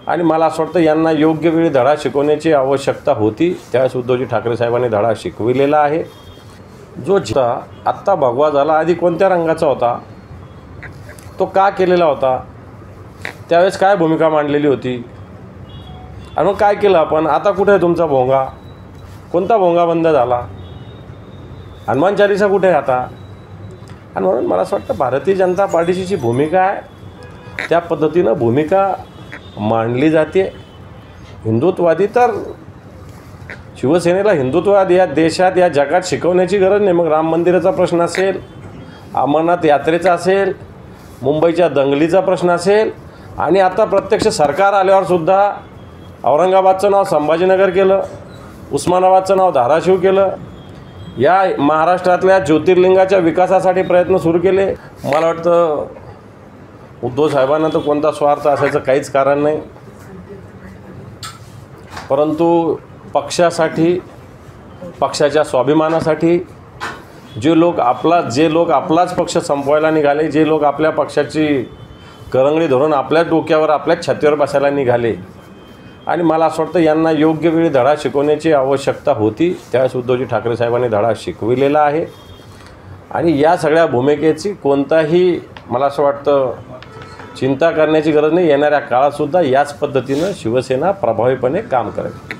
आणि मला असं वाटतं यांना योग्य वेळी धडा शिकवण्याची आवश्यकता होती। त्यावेळेस उद्धवजी ठाकरे साहेबांनी धडा शिकविलेला आहे। जो आत्ता भगवा झाला आधी कोणत्या रंगाचा होता, तो का केलेला होता, त्यावेळेस काय भूमिका मांडलेली होती आणि मग काय केलं आपण, आता कुठे आहे तुमचा भोंगा, कोणता भोंगा बंद झाला, हनुमान चालीसा कुठे आहे आता। आणि म्हणून मला असं वाटतं भारतीय जनता पार्टीची जी भूमिका आहे त्या पद्धतीनं भूमिका मांडली जाते। हिंदुत्ववादी तर शिवसेनेला हिंदुत्ववाद या देशात या जगात शिकवण्याची गरज नाही। मग राम मंदिराचा प्रश्न असेल, अमरनाथ यात्रेचा असेल, मुंबईच्या दंगलीचा प्रश्न असेल, आणि आता प्रत्यक्ष सरकार आल्यावर सुद्धा औरंगाबादचं नाव संभाजीनगर केलं, उस्मानाबादचं नाव धाराशिव केलं, या महाराष्ट्रातल्या ज्योतिर्लिंगाच्या विकासासाठी प्रयत्न सुरू केले। मला वाटतं उद्धव साहेबांना तर कोणता स्वार्थ असायचं काहीच कारण नाही, परंतु पक्षासाठी, पक्षाच्या स्वाभिमानासाठी जे लोक आपलाच पक्ष संपवायला निघाले, जे लोक आपल्या पक्षाची करंगडी धरून आपल्या डोक्यावर आपल्याच छातीवर बसायला निघाले, आणि मला असं वाटतं यांना योग्य वेळी धडा शिकवण्याची आवश्यकता होती। त्यावेळेस उद्धवजी ठाकरे साहेबांनी धडा शिकविलेला आहे। आणि या सगळ्या भूमिकेची कोणताही मला असं वाटतं चिंता करण्याची गरज नाही। येणाऱ्या काळातसुद्धा याच पद्धतीनं शिवसेना प्रभावीपणे काम करेल।